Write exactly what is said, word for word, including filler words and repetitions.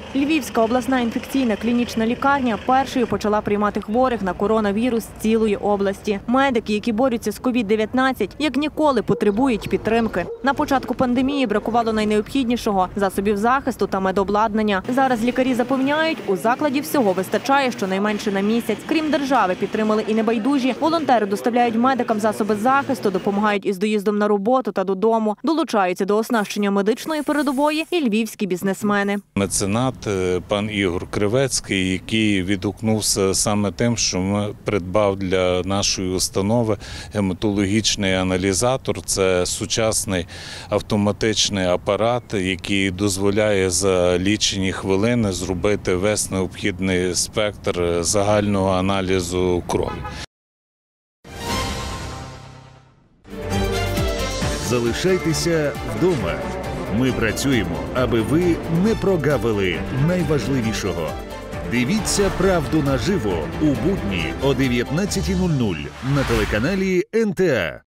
Львівська обласна інфекційна клінічна лікарня першою почала приймати хворих на коронавірус з цілої області. Медики, які борються з ковід дев'ятнадцять, як ніколи потребують підтримки. На початку пандемії бракувало найнеобхіднішого – засобів захисту та медобладнання. Зараз лікарі запевняють, у закладі всього вистачає щонайменше на місяць. Крім держави, підтримали і небайдужі. Волонтери доставляють медикам засоби захисту, допомагають із доїздом на роботу та додому. Долучаються до оснащення медичної передової і львівські бізнесмени. Меценат пан Ігор Кривецький, який відгукнувся саме тим, що придбав для нашої установи гематологічний аналізатор. Це сучасний автоматичний апарат, який дозволяє за лічені хвилини зробити весь необхідний спектр загального аналізу крові. Залишайтеся вдома. Ми працюємо, аби ви не прогавили найважливішого. Дивіться «Правду наживо» у будні о дев'ятнадцятій нуль нуль на телеканалі ен те а.